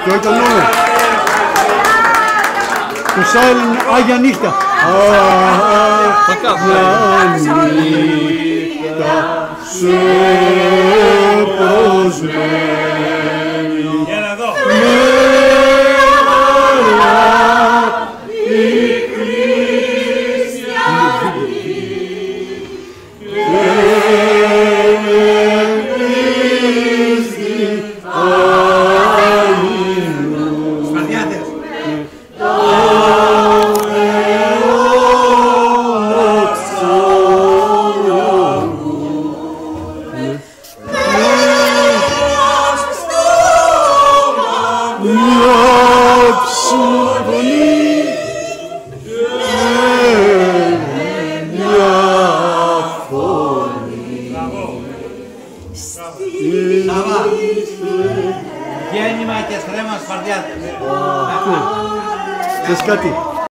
ποιο ήταν όλο. Το Silent Άγια Νύχτα. Άγια νύχτα σε προσμένει. Γέννημα και στρέμμα Σπαρτιάτες. Θες κάτι.